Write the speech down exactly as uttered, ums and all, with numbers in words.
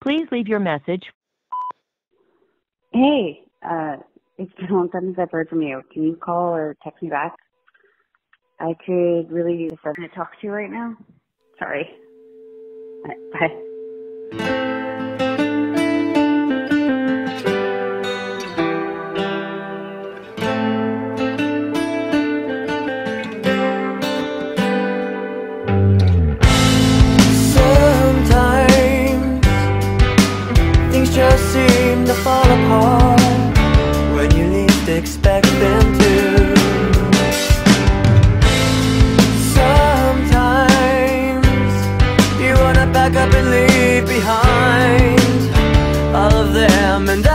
Please leave your message. Hey, uh, it's been a long time since I've heard from you. Can you call or text me back? I could really use someone to talk to right now. Sorry. Bye. Just seem to fall apart when you least expect them to. Sometimes you wanna back up and leave behind all of them, and I